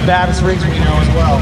baddest rigs we know as well.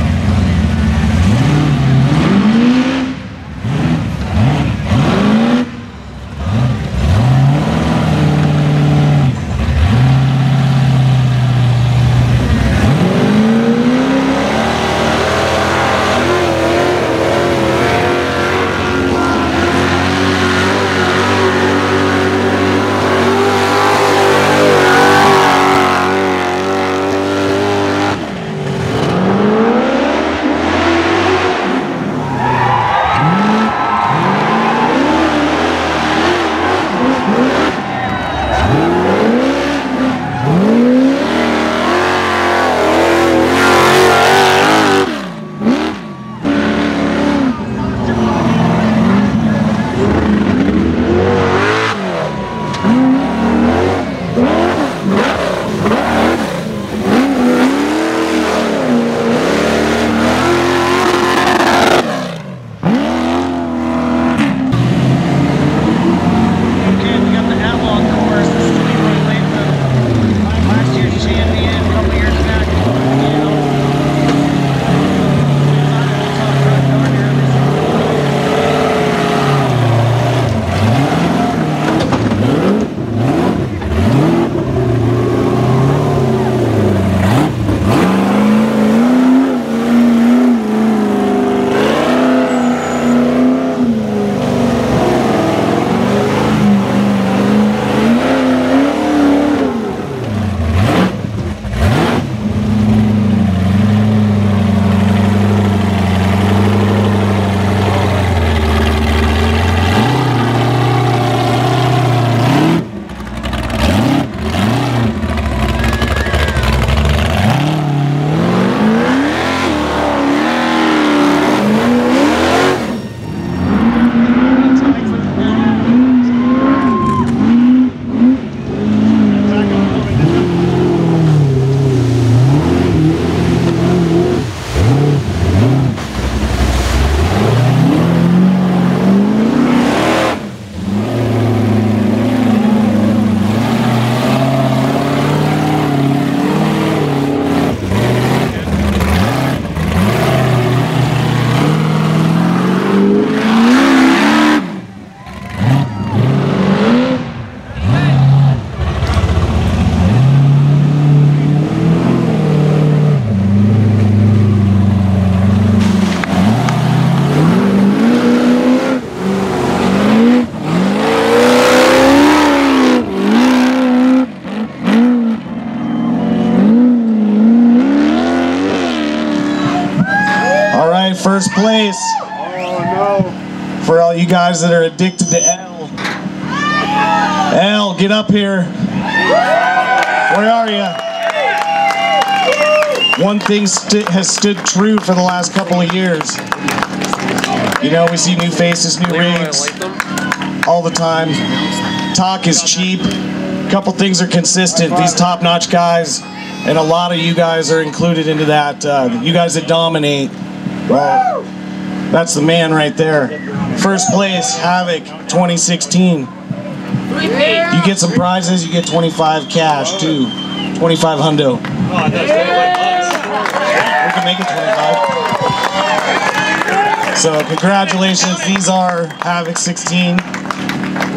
First place. Oh no. For all you guys that are addicted to L. L, get up here. Where are you? One thing has stood true for the last couple of years. You know, we see new faces, new rigs all the time. Talk is cheap. A couple things are consistent. These top-notch guys, and a lot of you guys are included into that. You guys that dominate. Well, that's the man right there. First place, Havoc 2016. You get some prizes, you get 25 cash too. 25 hundo. We can make it 25. So congratulations, these are Havoc 16.